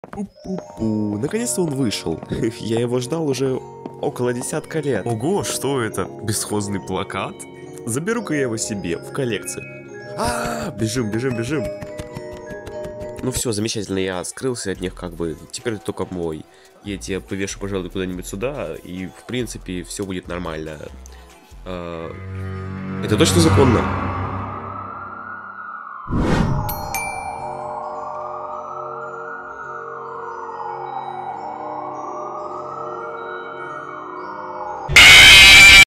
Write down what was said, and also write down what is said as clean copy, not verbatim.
Пу-пу-пу. Наконец-то он вышел. Я его ждал уже около десятка лет. Ого, что это? Бесхозный плакат? Заберу-ка я его себе в коллекцию. Бежим, бежим, бежим. Ну все, замечательно, я скрылся от них как бы. Теперь это только мой. Я тебя повешу, пожалуй, куда-нибудь сюда, и в принципе все будет нормально. Это точно законно?